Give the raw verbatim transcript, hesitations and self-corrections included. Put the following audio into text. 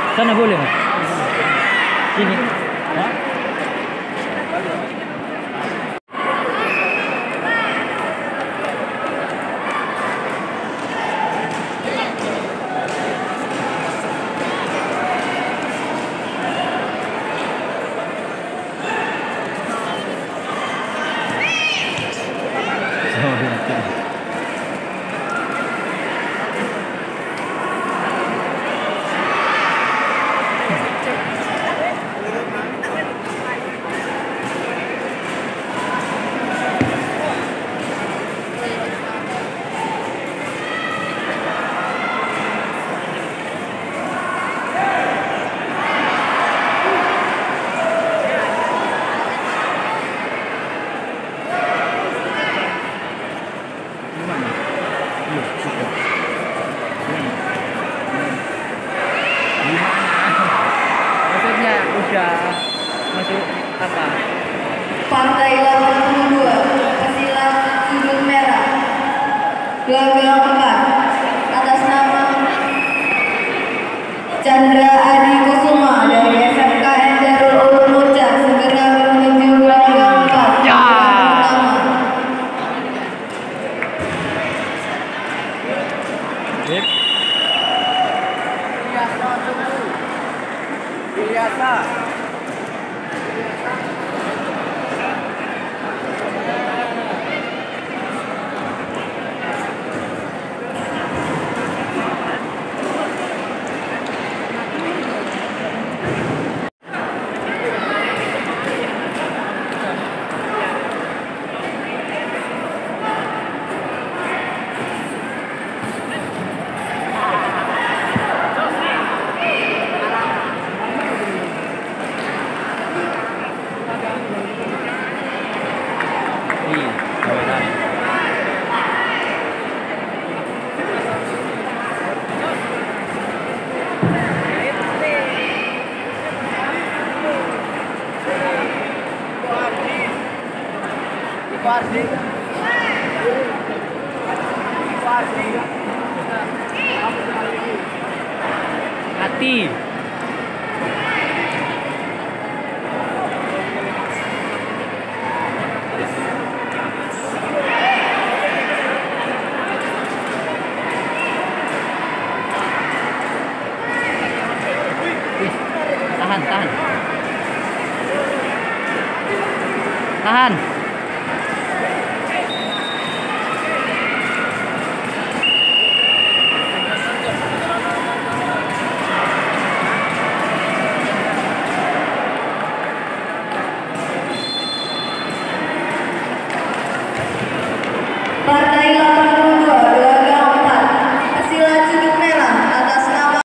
Sana boleh mas? Sini. Hah? Maksudnya udah masuk apa? Pantai delapan puluh dua, pesilat sudut merah, gelang empat, atas nama Chandra Adi Kusuma dari S M K N Darul Ulum Muca, segera menuju gelang empat. Ya. Biasa. Pasti. Pasti. Hati. Tahan, tahan. Tahan.